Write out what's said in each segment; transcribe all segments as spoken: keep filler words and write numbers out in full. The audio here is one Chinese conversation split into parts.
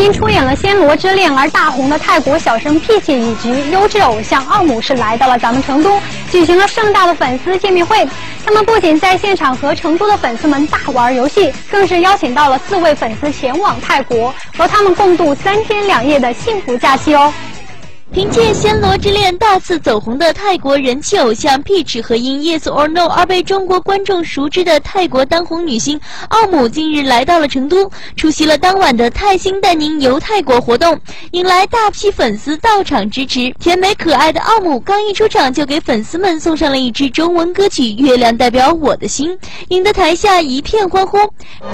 因出演了《暹罗之恋》而大红的泰国小生 Peach 以及优质偶像奥姆是来到了咱们成都，举行了盛大的粉丝见面会。他们不仅在现场和成都的粉丝们大玩游戏，更是邀请到了四位粉丝前往泰国，和他们共度三天两夜的幸福假期哦。 凭借《暹罗之恋》大肆走红的泰国人气偶像 Peach 和因 Yes or No 而被中国观众熟知的泰国当红女星奥姆近日来到了成都，出席了当晚的泰星带您游泰国活动，引来大批粉丝到场支持。甜美可爱的奥姆刚一出场就给粉丝们送上了一支中文歌曲《月亮代表我的心》，引得台下一片欢呼。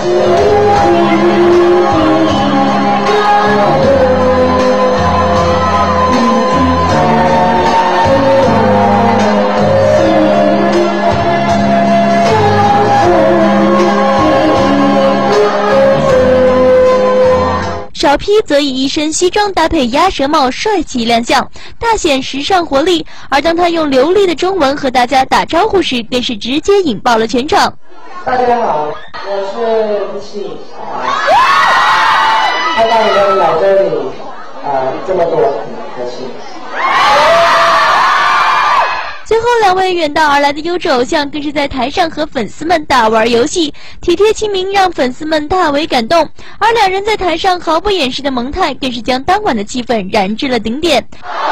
小 P 则以一身西装搭配鸭舌帽帅气亮相，大显时尚活力。而当他用流利的中文和大家打招呼时，更是直接引爆了全场。 大家好，我是Peach啊，看到你们来这里啊这么多，很开心。 最后，两位远道而来的优质偶像更是在台上和粉丝们大玩游戏，体贴亲民，让粉丝们大为感动。而两人在台上毫不掩饰的萌态，更是将当晚的气氛燃至了顶点。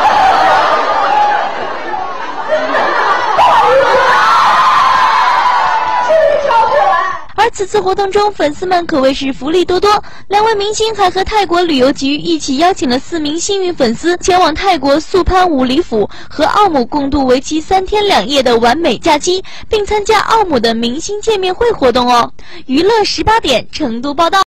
而此次活动中，粉丝们可谓是福利多多。两位明星还和泰国旅游局一起邀请了四名幸运粉丝前往泰国素攀五里府，和奥姆共度为期三天两夜的完美假期，并参加奥姆的明星见面会活动哦。娱乐十八点，成都报道。